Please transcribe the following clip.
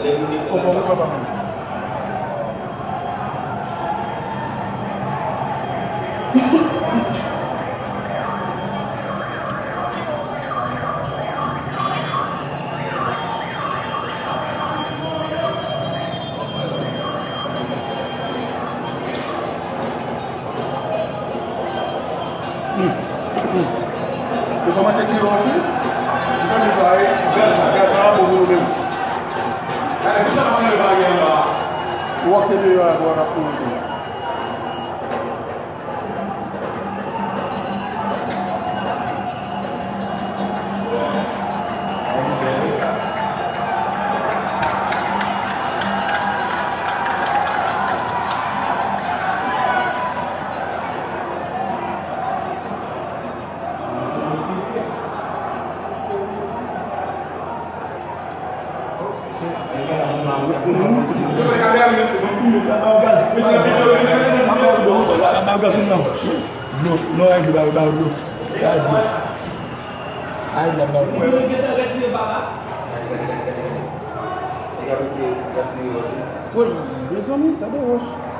Tu commences à tirer aussi? Tu vas me parler, gaz à la boue même. Walk the way you are going up to it. Oui, des amis, t'as des roches.